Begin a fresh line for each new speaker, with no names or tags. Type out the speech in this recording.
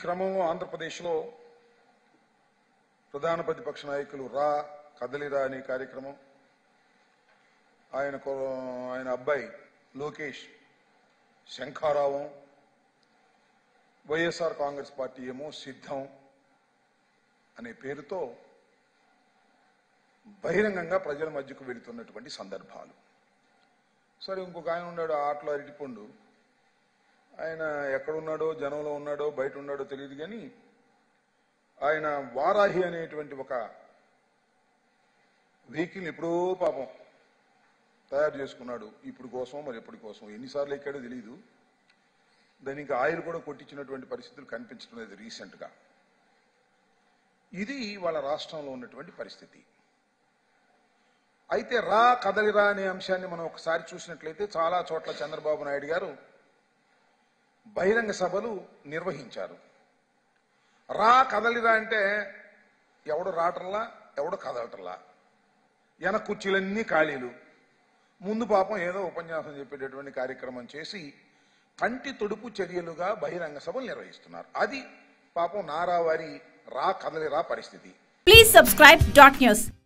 క్రమంలో ఆంధ్రప్రదేశ్లో ప్రధాన ప్రతిపక్ష నాయకులు రా కదలిరా అనే కార్యక్రమం, ఆయన అబ్బాయి లోకేష్ శంఖారావం, వైఎస్ఆర్ కాంగ్రెస్ పార్టీ ఏమో సిద్ధం అనే పేరుతో బహిరంగంగా ప్రజల మధ్యకు వెళుతున్నటువంటి సందర్భాలు. సరే, ఇంకొక ఆయన ఉన్నాడు ఆటలో అరటిపండు, ఆయన ఎక్కడున్నాడో, జనంలో ఉన్నాడో బయట ఉన్నాడో తెలియదు, కానీ ఆయన వారాహి అనేటువంటి ఒక వెహికల్ ఎప్పుడో పాపం తయారు చేసుకున్నాడు. ఇప్పుడు కోసం మరి ఎప్పటి కోసం ఎన్నిసార్లు ఎక్కాడో తెలియదు. దానికి ఆయిల్ కూడా కొట్టించినటువంటి పరిస్థితులు కనిపించడం లేదు రీసెంట్గా. ఇది వాళ్ళ రాష్ట్రంలో ఉన్నటువంటి పరిస్థితి. అయితే రా కదలిరా అనే అంశాన్ని మనం ఒకసారి చూసినట్లయితే చాలా చోట్ల చంద్రబాబు నాయుడు గారు బహిరంగ సభలు నిర్వహించారు. రా కదలిరా అంటే ఎవడు రావటంలా, ఎవడు కదలటంలా, వెనక కుర్చీలన్నీ ఖాళీలు, ముందు పాపం ఏదో ఉపన్యాసం చెప్పేటటువంటి కార్యక్రమం చేసి కంటి తొడుపు చర్యలుగా బహిరంగ సభలు నిర్వహిస్తున్నారు. అది పాపం నారావారి రా కదలిరా పరిస్థితి.
Please subscribe .news.